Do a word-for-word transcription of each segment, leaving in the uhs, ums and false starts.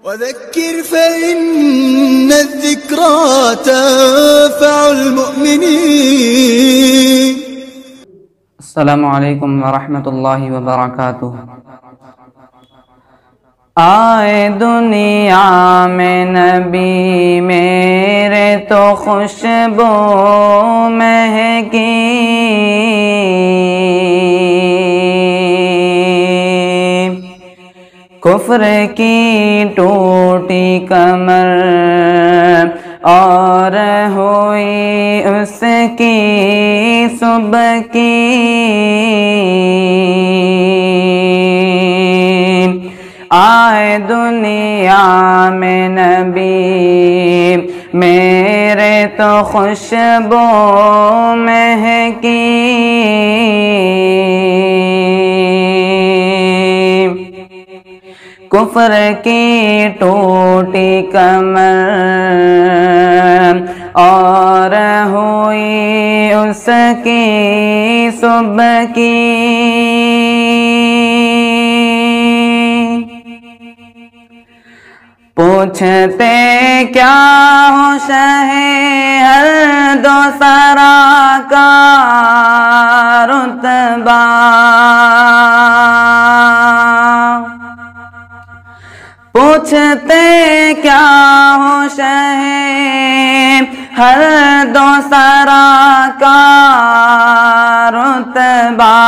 وذكر فإن الذكرى تنفع المؤمنين. السلام علیکم ورحمۃ اللہ وبرکاتہ. آئے دنیا میں نبی میرے تو خوشبو مہکی، کفر کی ٹوٹی کمر اور ہوئی اس کی صبح کی، آئے دنیا میں نبی میرے تو خوشبو مہکی، کفر کی ٹوٹی کمر اور ہوئی اس کی صبح کی، پوچھتے کیا ہو شہ ہر دو سرا کا رتبہ، پوچھتے کیا ہو شہ ہر دو سرا کا رتبہ،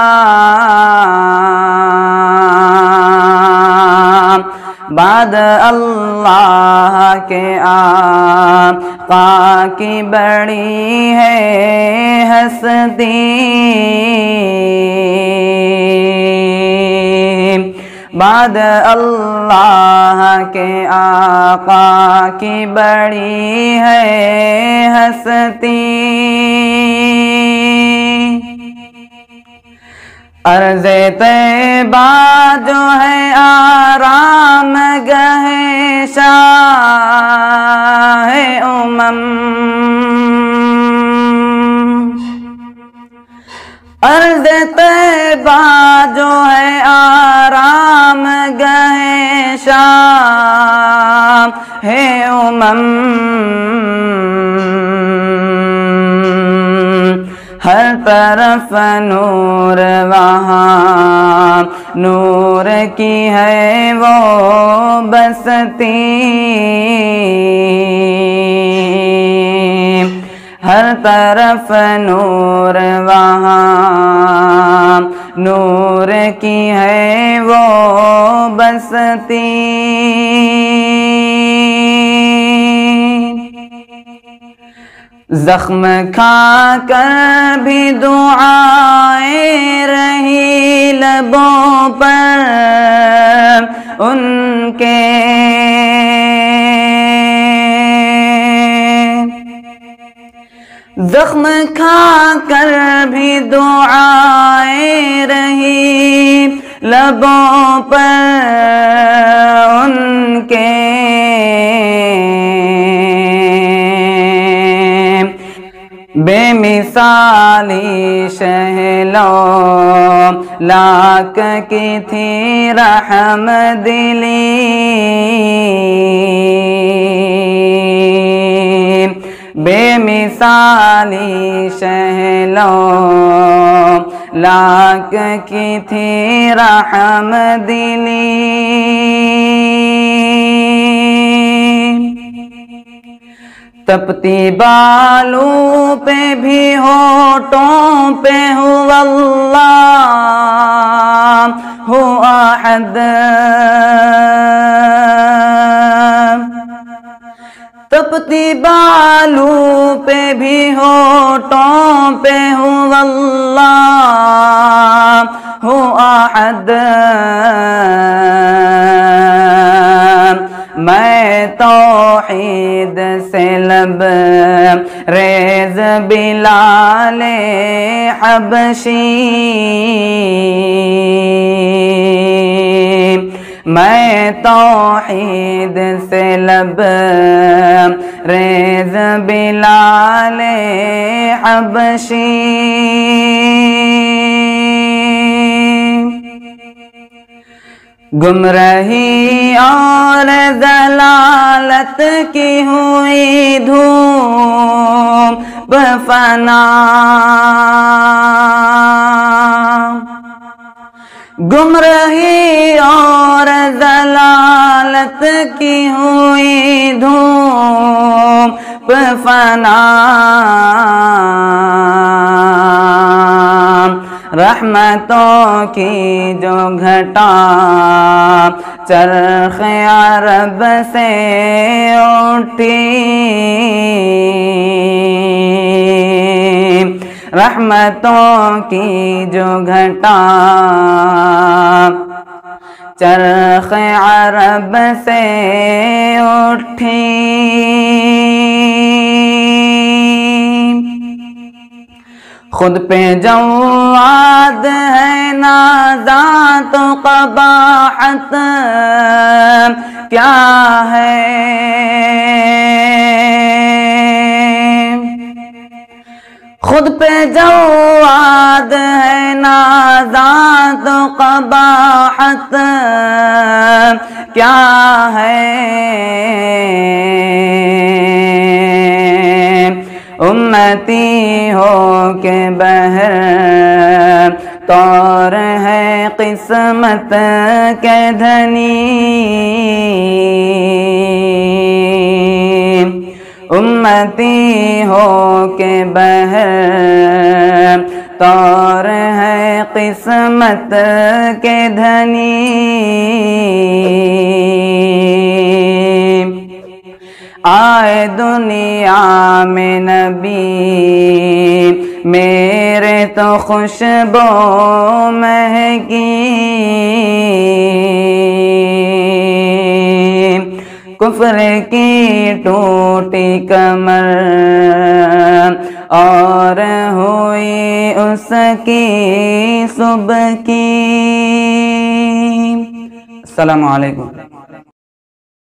بعد اللہ کے آقا کی بڑی ہے ہستی، بعد اللہ کے آقا کی بڑی ہے ہستی، عرض طیبہ جو ہے آرام گہ شاہ امم، عرض طیبہ جو ہے آرام گہ شاہ امم، ہر طرف نور وہاں نور کی ہے وہ بستی، ہر طرف نور وہاں نور کی ہے وہ بستی، زخم کھا کر بھی دعائیں رہی لبوں پر ان کے، زخم کھا کر بھی دعائیں رہی لبوں پر ان کے، بے مثالی شہلو لاک کی تھی رحم دلی، بے مثالی شہلو لاک کی تھی رحم دلی، تپتی بالوں پہ بھی ہونٹوں پہ ہو اللہ ہو احد، تپتی بالوں پہ بھی ہونٹوں پہ ہو اللہ ہو احد، میں توحید سے لب ریز بلال حبشی، میں توحید سے لب ریز بلال حبشی، گمراہی اور ضلالت کی ہوئی دھوم بفنا، گمراہی اور ضلالت کی ہوئی دھوم بفنا، رحمتوں کی جو گھٹا چرخ عرب سے اٹھی، رحمتوں کی جو گھٹا چرخ عرب سے اٹھی، خود پہ جواد ہے نازات و قباحت کیا ہے، خود پہ جواد ہے نازات و قباحت کیا ہے، امتی ہو کے بہر طور ہے قسمت کے دھنی، امتی ہو کے بہر طور ہے قسمت کے دھنی، آئے دنیا میں نبی میرے تو خوشبو مہکی، کفر کی ٹوٹی کمر اور ہوئی اس کی صبح کی۔ السلام علیکم۔